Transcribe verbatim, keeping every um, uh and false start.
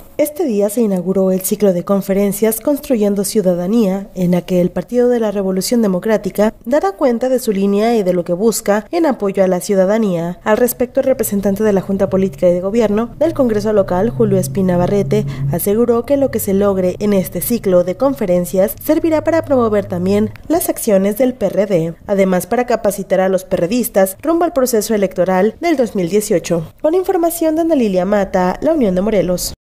Este día se inauguró el ciclo de conferencias Construyendo Ciudadanía, en la que el Partido de la Revolución Democrática dará cuenta de su línea y de lo que busca en apoyo a la ciudadanía. Al respecto, el representante de la Junta Política y de Gobierno del Congreso Local, Julio Espina Barrete, aseguró que lo que se logre en este ciclo de conferencias servirá para promover también las acciones del P R D, además para capacitar a los perredistas rumbo al proceso electoral del dos mil dieciocho. Con información de Ana Lilia Mata, La Unión de Morelos.